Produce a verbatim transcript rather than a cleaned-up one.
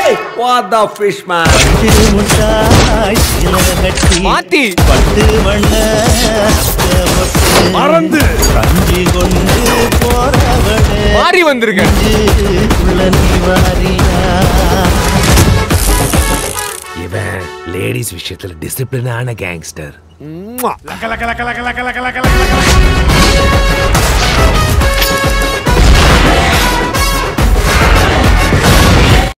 Hey, what the fish man? மாத்தி மறந்து மாறி வந்திருக்க. இவன் லேடிஸ் விஷயத்துல டிசிப்ளினான கேங்ஸ்டர். லக்க லக்க லக்க லக்க லக்க லக்க லக்க